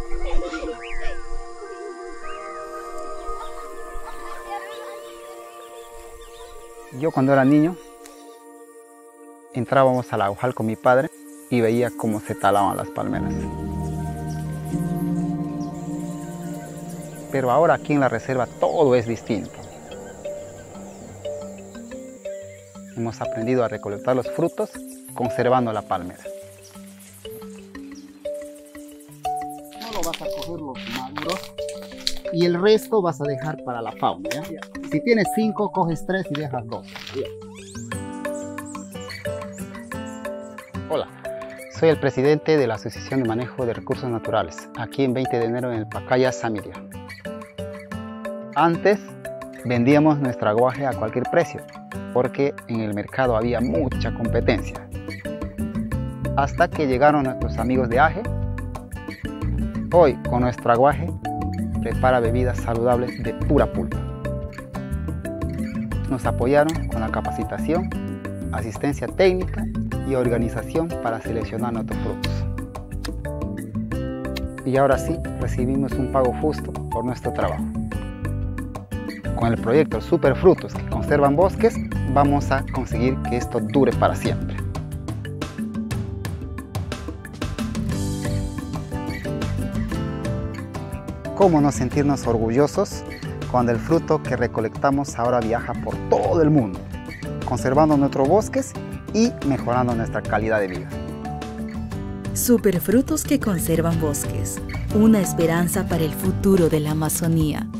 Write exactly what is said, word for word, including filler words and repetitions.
Yo cuando era niño, entrábamos al aguajal con mi padre y veía cómo se talaban las palmeras. Pero ahora aquí en la reserva todo es distinto. Hemos aprendido a recolectar los frutos conservando la palmera. Solo vas a coger los maduros y el resto vas a dejar para la fauna, ¿ya? Si tienes cinco, coges tres y dejas dos. Hola, soy el presidente de la Asociación de Manejo de Recursos Naturales, aquí en veinte de enero en el Pacaya, Samiria. Antes vendíamos nuestro aguaje a cualquier precio, porque en el mercado había mucha competencia. Hasta que llegaron nuestros amigos de A G E. Hoy, con nuestro aguaje, prepara bebidas saludables de pura pulpa. Nos apoyaron con la capacitación, asistencia técnica y organización para seleccionar nuestros frutos. Y ahora sí, recibimos un pago justo por nuestro trabajo. Con el proyecto Superfrutos que conservan bosques, vamos a conseguir que esto dure para siempre. ¿Cómo no sentirnos orgullosos cuando el fruto que recolectamos ahora viaja por todo el mundo, conservando nuestros bosques y mejorando nuestra calidad de vida? Superfrutos que conservan bosques, una esperanza para el futuro de la Amazonía.